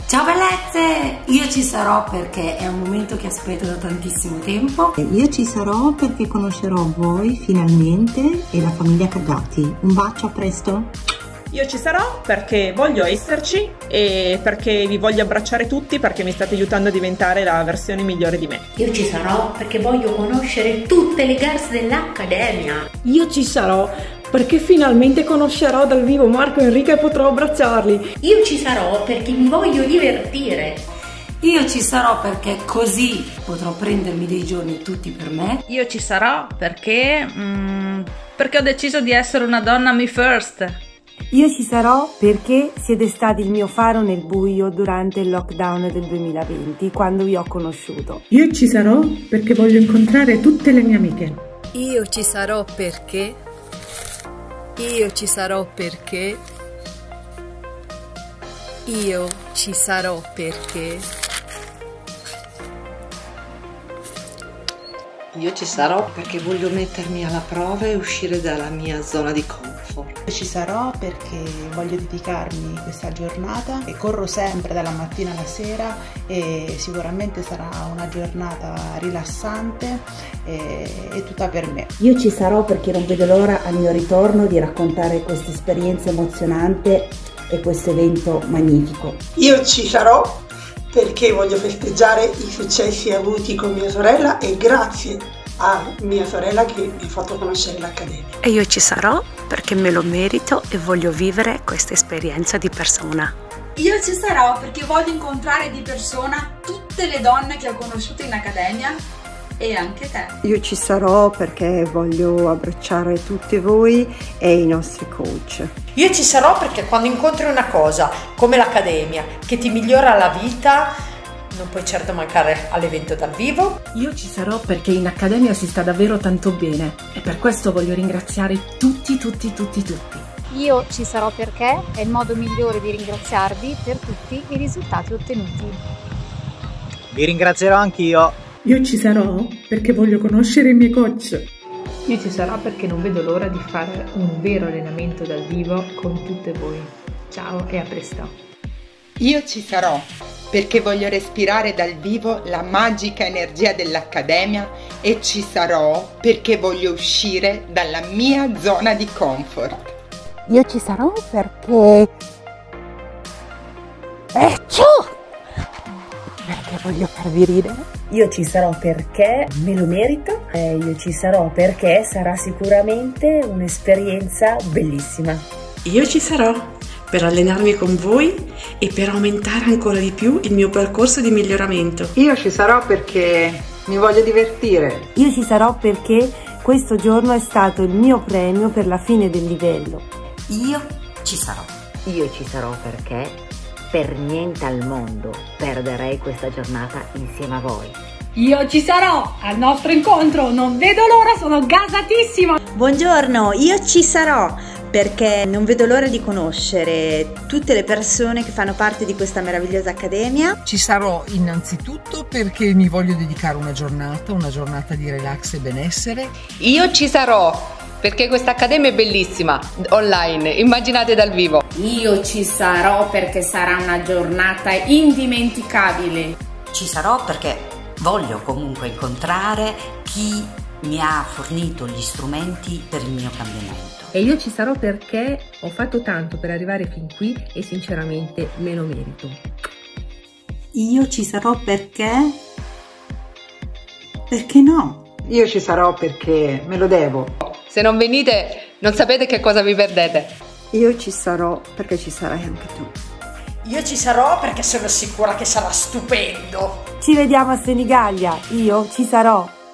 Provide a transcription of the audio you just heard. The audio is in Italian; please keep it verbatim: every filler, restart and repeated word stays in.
Ciao bellezze! Io ci sarò perché è un momento che aspetto da tantissimo tempo. Io ci sarò perché conoscerò voi finalmente e la famiglia Cagati. Un bacio, a presto! Io ci sarò perché voglio esserci e perché vi voglio abbracciare tutti, perché mi state aiutando a diventare la versione migliore di me. Io ci sarò perché voglio conoscere tutte le girls dell'Accademia. Io ci sarò perché finalmente conoscerò dal vivo Marco e Enrica e potrò abbracciarli. Io ci sarò perché mi voglio divertire. Io ci sarò perché così potrò prendermi dei giorni tutti per me. Io ci sarò perché, mm, perché ho deciso di essere una donna me first. Io ci sarò perché siete stati il mio faro nel buio durante il lockdown del duemilaventi, quando vi ho conosciuto. Io ci sarò perché voglio incontrare tutte le mie amiche. Io ci sarò perché... Io ci sarò perché... Io ci sarò perché... Io ci sarò perché voglio mettermi alla prova e uscire dalla mia zona di comfort. Io ci sarò perché voglio dedicarmi questa giornata e corro sempre dalla mattina alla sera e sicuramente sarà una giornata rilassante e, e tutta per me. Io ci sarò perché non vedo l'ora al mio ritorno di raccontare questa esperienza emozionante e questo evento magnifico. Io ci sarò perché voglio festeggiare i successi avuti con mia sorella e grazie a mia sorella che mi ha fatto conoscere l'Accademia. E io ci sarò perché me lo merito e voglio vivere questa esperienza di persona. Io ci sarò perché voglio incontrare di persona tutte le donne che ho conosciuto in Accademia e anche te. Io ci sarò perché voglio abbracciare tutti voi e i nostri coach. Io ci sarò perché quando incontri una cosa come l'Accademia che ti migliora la vita, non puoi certo mancare all'evento dal vivo. Io ci sarò perché in Accademia si sta davvero tanto bene e per questo voglio ringraziare tutti, tutti, tutti, tutti. Io ci sarò perché è il modo migliore di ringraziarvi per tutti i risultati ottenuti. Vi ringrazierò anch'io. Io ci sarò perché voglio conoscere i miei coach. Io ci sarò perché non vedo l'ora di fare un vero allenamento dal vivo con tutte voi. Ciao e a presto. Io ci sarò perché voglio respirare dal vivo la magica energia dell'Accademia e ci sarò perché voglio uscire dalla mia zona di comfort. Io ci sarò perché... Ecco! Perché voglio farvi ridere. Io ci sarò perché me lo merito. Eh, io ci sarò perché sarà sicuramente un'esperienza bellissima. Io ci sarò per allenarmi con voi e per aumentare ancora di più il mio percorso di miglioramento. Io ci sarò perché mi voglio divertire. Io ci sarò perché questo giorno è stato il mio premio per la fine del livello. Io ci sarò. Io ci sarò perché per niente al mondo perderei questa giornata insieme a voi. Io ci sarò al nostro incontro, non vedo l'ora, sono gasatissima! Buongiorno, io ci sarò perché non vedo l'ora di conoscere tutte le persone che fanno parte di questa meravigliosa accademia. Ci sarò innanzitutto perché mi voglio dedicare una giornata, una giornata di relax e benessere. Io ci sarò perché questa accademia è bellissima, online, immaginate dal vivo. Io ci sarò perché sarà una giornata indimenticabile. Ci sarò perché voglio comunque incontrare chi mi ha fornito gli strumenti per il mio cambiamento. E io ci sarò perché ho fatto tanto per arrivare fin qui e sinceramente me lo merito. Io ci sarò perché... Perché no? Io ci sarò perché me lo devo. Se non venite non sapete che cosa vi perdete. Io ci sarò perché ci sarai anche tu. Io ci sarò perché sono sicura che sarà stupendo. Ci vediamo a Senigallia, io ci sarò.